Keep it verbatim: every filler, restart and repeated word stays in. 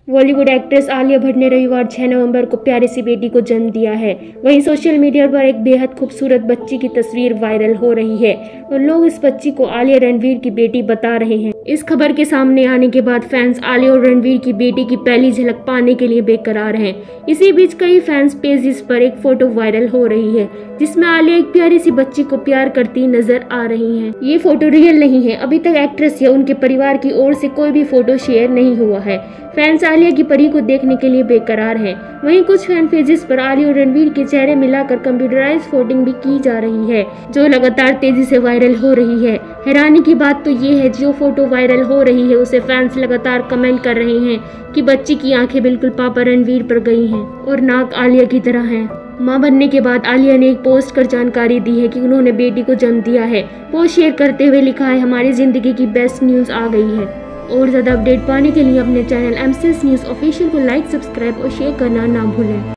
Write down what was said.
Bollywood actress Alia Bhatt ने रविवार छह नवंबर को प्यारी सी बेटी को जन्म दिया है। वहीं सोशल मीडिया पर एक बेहद खूबसूरत बच्ची की तस्वीर वायरल हो रही है और लोग इस बच्ची को आलिया रणवीर की बेटी बता रहे हैं। इस खबर के सामने आने के बाद फैंस आलिया और रणवीर की बेटी की पहली झलक पाने के लिए बेकरार हैं। इसी बीच कई फैंस पेजेस पर एक फोटो वायरल हो रही है जिसमें आलिया एक प्यारी सी बच्ची को प्यार करती नजर आ रही है। ये फोटो रियल नहीं है। अभी तक एक्ट्रेस या उनके परिवार की ओर से कोई भी फोटो शेयर नहीं हुआ है। फैंस आलिया की परी को देखने के लिए बेकरार हैं। वहीं कुछ फैन पेजेस पर आलिया और रणवीर के चेहरे मिलाकर कंप्यूटराइज फोटोइंग भी की जा रही है जो लगातार तेजी से वायरल हो रही है। हैरानी की बात तो ये है जो फोटो वायरल हो रही है उसे फैंस लगातार कमेंट कर रहे हैं कि बच्ची की आंखें बिल्कुल पापा रणवीर पर गई हैं और नाक आलिया की तरह है। मां बनने के बाद आलिया ने एक पोस्ट कर जानकारी दी है कि उन्होंने बेटी को जन्म दिया है। पोस्ट शेयर करते हुए लिखा है, हमारी जिंदगी की बेस्ट न्यूज आ गई है। और ज्यादा अपडेट पाने के लिए अपने channel M C S news official को लाइक, सब्सक्राइब और शेयर करना ना भूलें।